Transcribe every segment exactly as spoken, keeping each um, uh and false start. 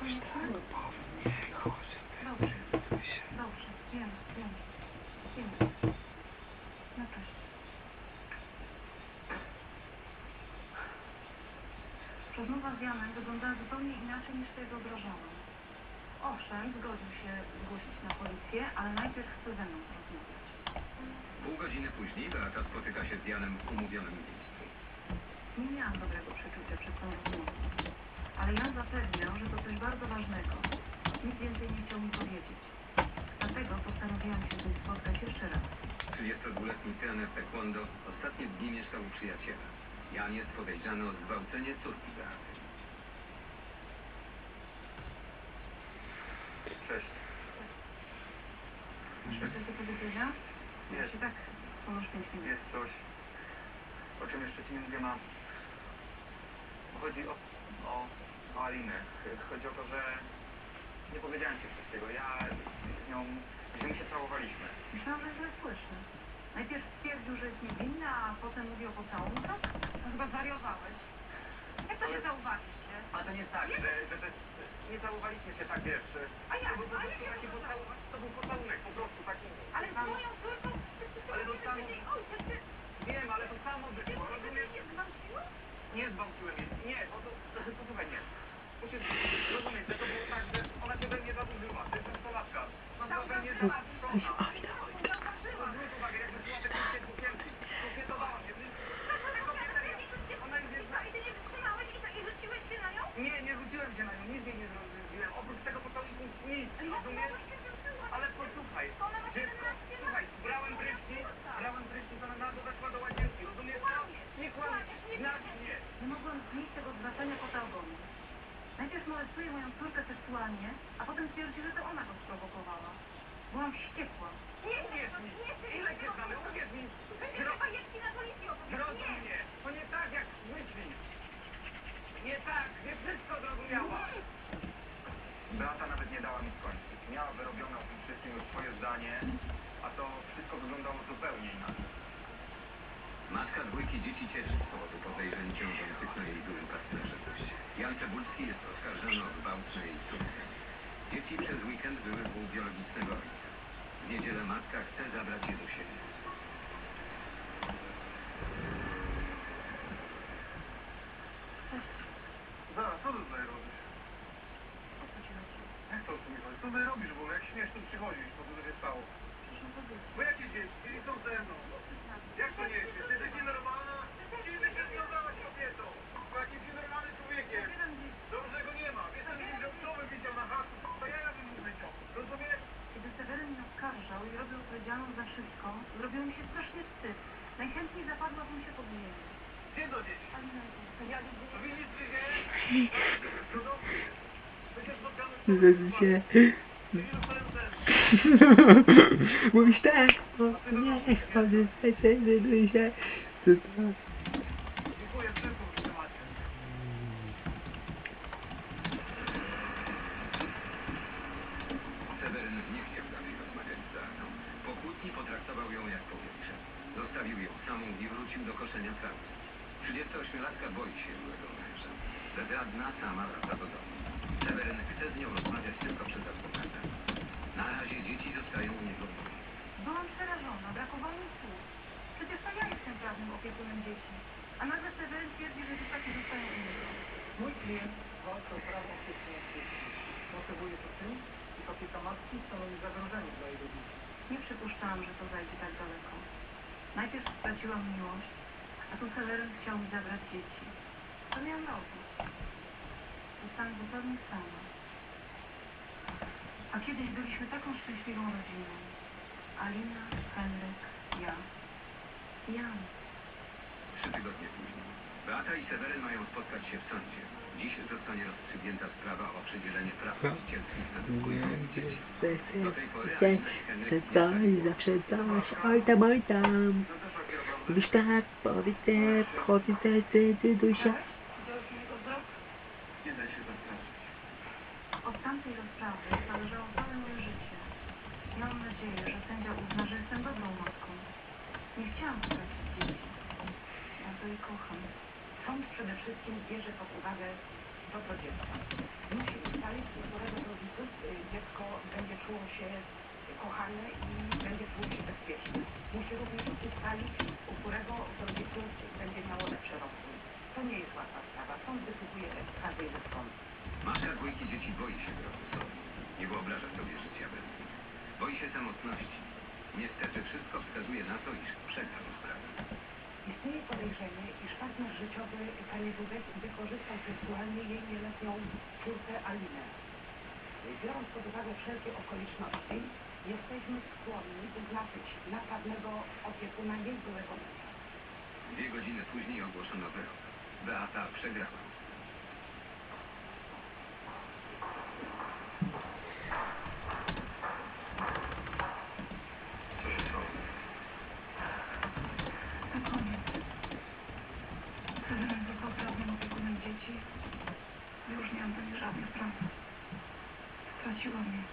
konieczne? Dobrze. Dobrze. Wiem, wiem. Wiem. No cześć. Rozmowa z Janem wyglądała zupełnie inaczej niż sobie wyobrażałam. Owszem, zgodził się zgłosić na policję, ale najpierw chce ze mną porozmawiać. Pół godziny później Beata spotyka się z Janem w umówionym miejscu. Nie miałam dobrego przeczucia przed tą rozmową, ale Jan zapewniał, że to coś bardzo ważnego. Nic więcej nie chciał mi powiedzieć. Dlatego postanowiłam się z nim spotkać jeszcze raz. trzydziestodwuletni trener taekwondo ostatnie dni mieszkał u przyjaciela. Jan jest podejrzany o zgwałcenie córki Beaty. Cześć. Masz coś do powiedzenia? Ja się tak ponosz pięć minut. Jest coś, o czym jeszcze ci nie mówiłam. Chodzi o, o, o Alinę. Chodzi o to, że nie powiedziałem ci wszystkiego. Ja z nią, że my się całowaliśmy. Myślałam, że źle słyszę. Najpierw stwierdził, że jest niewinna, a potem mówił o pocałunkach? No chyba zwariowałeś. Jak to się Ale- całowaliście? Ale to nie tak, że, że to, nie całowaliśmy się tak, wiesz. A jak? To był po A jak prostu się taki pocałować? pocałunek, to był pocałunek po prostu taki. Ale z moją córką? Ale to samo- Jej ojciec, ty... Wiem, ale to samo wyszło, rozumiesz? nie zgwałciła? Nie zgwałciłem jej. Nie, bo to, posłuchaj, nie. Musisz rozumieć, że to było tak, że ona się we mnie zadłużyła. To jest nastolatka. Ona we mnie zadłużona. Zwróć uwagę, jakby była takim dziewczynkiem. Kokietowała mnie. Ona już jest... I ty nie wytrzymałeś i, i rzuciłeś się na nią? Nie, nie rzuciłem się na nią, nic jej nie zrobiłem. Oprócz tego pocałunku nic, rozumiesz? Ale posłuchaj, dziecko, słuchaj, brałem prysznic, brałem prysznic, ona na to weszła do łazienki, rozumiesz to? Nie kłamiesz, inaczej nie. Nie mogłam znieść tego zwracania kota ogonem. Najpierw molestuje moją córkę seksualnie, a potem twierdzi, że to ona go sprowokowała. Byłam wściekła. Nie, uwierz mi, ile cię znamy, uwierz mi. Zrozum mnie, to nie tak jak myślisz. Nie tak, nie wszystko zrozumiała. Beata nawet nie dała mi skończyć. Miała wyrobione o tym wszystkim już swoje zdanie, a to wszystko wyglądało zupełnie inaczej. Matka dwójki dzieci cieszy z powodu podejrzeń ciążących na jej byłym partnerze. Jan Cebulski jest oskarżony o gwałt na jej córkę. Dzieci przez weekend były u biologicznego ojca. W niedzielę matka chce zabrać je do siebie. Zaraz, co ty tutaj robisz? O co ci chodzi? Jak to tu mi chodzi? Co ty robisz w ogóle? Jak śmiesz tu przychodzić? Co tu się stało? Proszę powiedzieć. Bo jakie dzieci? Są ze mną. Jak to nie jest? Ty jesteś nienormalna? Kiedy się związałaś z kobietą? Po jakimś nienormalnym człowiekiem. Zabieram dzieci. Dobrze go nie ma. Wiesz, że widział, kto by widział na haku. To ja bym mu wyciął. Rozumiesz? Kiedy Seweryn mnie oskarżał i robił odpowiedzialność za wszystko, zrobiło mi się strasznie wstyd. Najchętniej zapadłabym się pod ziemię. Gdzie do dzieci? Alina, to ja lubię... To widzisz, czy nie? To dobrze. My się spotkamy w Zabicie. Mówisz tak, o nie, chodzę specjalnie się. Co to? Dziękuję wszystko w temacie. Seweryn nie chciał dalej rozmawiać z Beatą. Po kłótni potraktował ją jak powietrze. Zostawił ją samą i wrócił do koszenia trawy. trzydziestoośmiolatka boi się byłego męża. Bezradna sama wraca do domu. Seweryn chce z nią rozmawiać tylko przez adwokata. Na razie dzieci zostają u niego w domu. Byłam przerażona, brakowało mi słów. Przecież to ja jestem prawnym opiekunem dzieci. A nagle Seweryn twierdzi, że dzieciaki zostają u niego. Mój klient walczy o prawo opieki nad dziećmi. Motywuje to tym, że opieka matki stanowi zagrożenie dla jego dzieci. Nie przypuszczałam, że to zajdzie tak daleko. Najpierw straciłam miłość, a tu Seweryn chciał mi zabrać dzieci. Co miałam robić? Zostałam zupełnie sama. A kiedyś byliśmy taką szczęśliwą rodziną. Alina, Henryk, ja. Jan. Trzy tygodnie później. Beata i Seweryn mają spotkać się w sądzie. Dziś zostanie rozstrzygnięta sprawa o przydzielenie praw rodzicielskich na dwójkowych dzieci. Do tej pory Alina i Henryk Chcę coś, zawsze coś, oj tam, oj tam. Mówisz tak, powiedz te, powiedz te, ty, ty, dusia. Widziałeś mojego wzrok? Nie daj się zastraszyć. Od tamtej rozprawy zależało całe moje życie. Miałam nadzieję, że sędzia uzna, że jestem dobrą matką. Nie chciałam stracić dzieci. Bardzo je kocham. Sąd przede wszystkim bierze pod uwagę dobro dziecka. Musi ustalić, ustalić, u którego z rodziców y, dziecko będzie czuło się kochane i będzie czuło się bezpiecznie. Musi również ustalić, u którego z rodziców będzie miało lepszy rozwój. To nie jest łatwa sprawa. Sąd decyduje z każdej ze stron. Matka dwójki dzieci boi się grozu sądu. Nie wyobraża sobie życia bez niej. Boi się samotności. Niestety wszystko wskazuje na to, iż przegra tę sprawę. Istnieje podejrzenie, iż partner życiowy pani Dudek wykorzystał seksualnie jej nieletnią córkę Alinę. Biorąc pod uwagę wszelkie okoliczności, jesteśmy skłonni wyznaczyć nakładnego opiekuna jej byłego męża. Dwie godziny później ogłoszono wyrok. Beata przegrała. Co się stało? To koniec. Seweryn został prawnym opiekunem dzieci. Już nie mam do niej żadnych praw. Straciła mnie.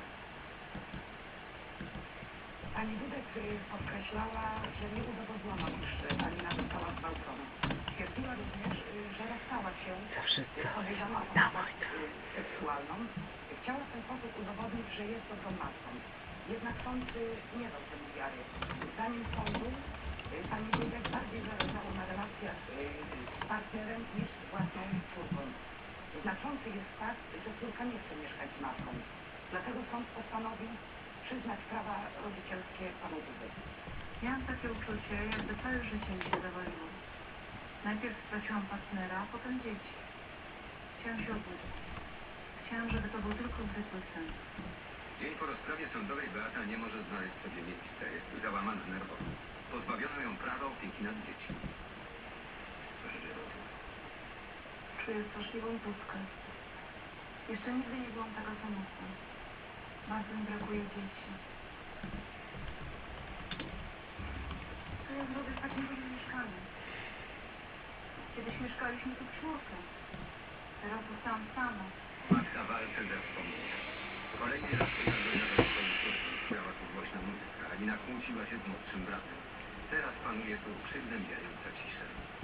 Pani Dudek y, podkreślała, że nie udowodniono, iż Alina została zgwałcona. Twierdziła również, y, że rozstała się Zawsze z coś podejrzaną na osobą mój y, seksualną. Chciała w ten sposób udowodnić, że jest dobrą matką. Jednak sąd y, nie dał temu wiary. Zdaniem sądu y, pani Dudek bardziej zależało na relacjach y, z partnerem niż z własną córką. Znaczący jest fakt, że córka nie chce mieszkać z matką. Dlatego sąd postanowił przyznać prawa rodzicielskie panu Dudek. Miałam takie uczucie, jakby całe życie mi się zawaliło. Najpierw straciłam partnera, a potem dzieci. Chciałam się obudzić. Chciałam, żeby to był tylko zwykły sen. Dzień po rozprawie sądowej Beata nie może znaleźć sobie miejsca. Jest załamana nerwowo. Pozbawiono ją prawa opieki nad dziećmi. Co się dzieje? Czuję straszliwą pustkę. Jeszcze nigdy nie byłam taka samotna. Bardzo mi brakuje dzieci. Co ja zrobię z takim dużym mieszkaniem? Kiedyś mieszkaliśmy tu w czwórkę. Teraz zostałam sama. Matka walczy ze wspomnieniem. Kolejny raz wyjadła do swojej córki. Śmiała tu głośna muzyka. Alina kłóciła się z młodszym bratem. Teraz panuje tu przygnębiająca cisza.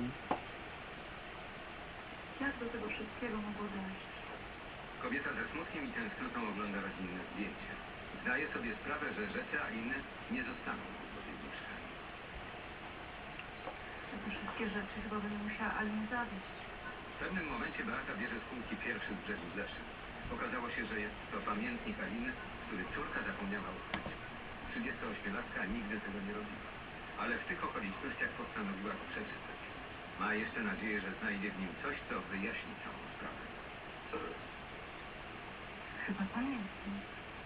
Jak do tego wszystkiego mogło dojść? Kobieta ze smutkiem i tęsknotą ogląda rodzinne zdjęcia. Zdaje sobie sprawę, że rzeczy Aliny nie zostaną w odpowiednim stanie. Te wszystkie rzeczy chyba będę musiała Alinie zawieść. W pewnym momencie Beata bierze z półki pierwszy z brzegu Zleszy. Okazało się, że jest to pamiętnik Aliny, który córka zapomniała uchwycić. trzydziestoośmiolatka nigdy tego nie robiła. Ale w tych okolicznościach postanowiła go przeczytać. Ma jeszcze nadzieję, że znajdzie w nim coś, co wyjaśni całą sprawę. Co to jest? Chyba pamiętnik.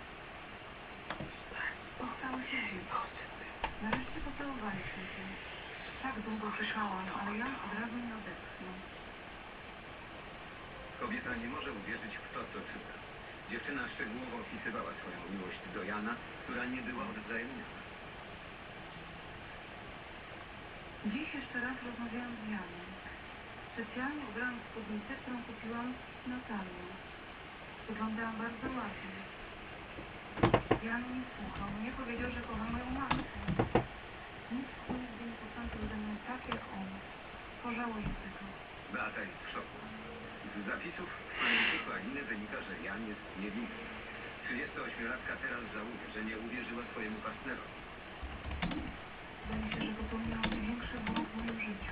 Postały się żyć. Nareszcie pocałowaliśmy się. Tak długo czekałam, ale Jan od razu nie odetchnął. Kobieta nie może uwierzyć w to, co czyta. Dziewczyna szczegółowo opisywała swoją miłość do Jana, która nie była odwzajemniona. Dziś jeszcze raz rozmawiałam z Janem. Specjalnie ubrałam spódnicę, którą kupiłam na targu. Wyglądałam bardzo ładnie. Jan nie słuchał mnie, powiedział, że kocha moją matkę. Nikt nigdy nie postąpił ze mną tak jak on. Pożałuję tego. Beata jest w szoku. Z zapisów w pamiętniku Aliny wynika, że Jan jest niewinny. trzydziestoośmiolatka teraz żałuje, że nie uwierzyła swojemu partnerowi. Wydaje się, że popełniłam największy błąd w moim życiu.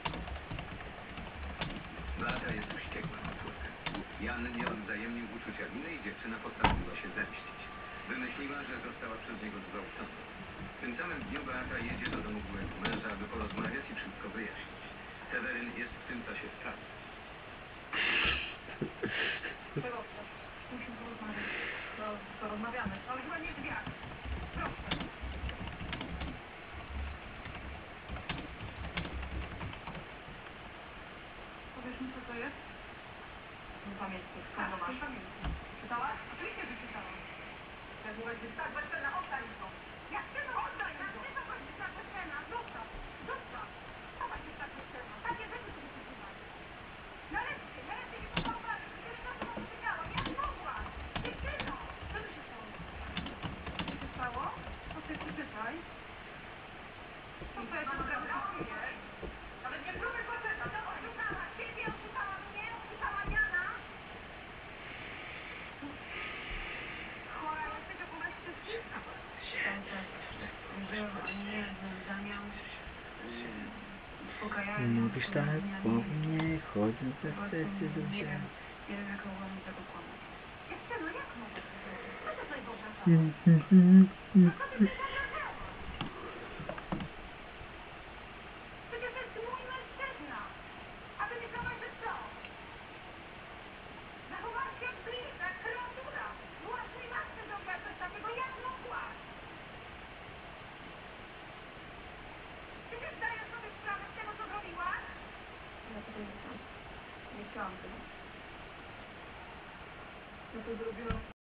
Beata jest wściekła na córkę. Jan nie odwzajemnił uczuć Aliny i dziewczyna postanowiła się zemścić. Wymyśliła, że została przez niego zgwałcona. W tym samym dniu Beata jedzie do domu byłego męża, aby porozmawiać i wszystko wyjaśnić. Seweryn jest w tym czasie w pracy. Czego chcesz? Musimy porozmawiać. No, porozmawiamy. Ale chyba nie drzwiach. Proszę. Powiesz mi, co to jest? Pamiętnik. Skąd go masz? Pamiętnik. Czytałaś? Oczywiście, że czytałam. Jak mówię, tak, bezcenna, oddaj mi to. Jak ty to oddaj mi to? Jak ty to chodzi, tak bezcenna? Zostaw. Zostaw. Zobacz, jest tak bezcenna. Takie rzeczy tu wysyłaj. Nareszcie, nareszcie mi to zauważyć. Przecież to, co mam powiedziała. Jak mogłaś? Dziewczyno. Co tu się stało? Co się stało? To ty przeczytaj. Co to jest? Nawet nie próbuj poczytać. To oszukała. Ciebie oszukała mnie, oszukała Jana. To Mówisz tak po mnie, chodzę za sesję do Nie mnie. wiem, nie wiem jak mogłam mi tego kłamać. Jeszcze no jak mogę? Co to tutaj Boża to? Mm, mm, mm, mm. Co ty się zabrażałaś? Przecież to jest mój mężczyzna. A ty myślałaś, że co? Zachowałaś się jak bliźna, jak kreatura. Byłaś mi matce zrobiła coś takiego, jak mogłaś? Czy ty zdajesz sobie sprawę z tego, co zrobiłaś? Ja tego nie chciałam. Nie chciałam tego. Ja to zrobiłam